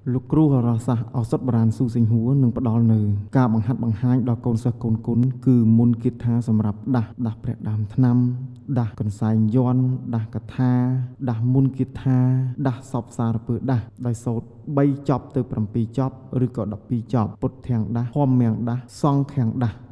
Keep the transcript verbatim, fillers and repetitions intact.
លោកគ្រូហោរាសាស្ត្រឱសថបុរាណស៊ូសេងហួរនឹងផ្ដល់នូវការបង្ហាត់បង្ហាញដល់កូនសិស្សកូនគុនគឺមុនគាថាសម្រាប់ដាស់ដាស់ព្រះដើមថ្នាំដាស់កន្សែងយ័ន្តដាស់កថាដាស់មុនគាថាដាស់សពសារពើដាស់ដោយសូត្របីចប់ទៅប្រាំពីរចប់ឬក៏ដប់ពីរចប់ពុទ្ធាំងដាស់ធម្មាំងដាស់សង្ឃាំងដាស់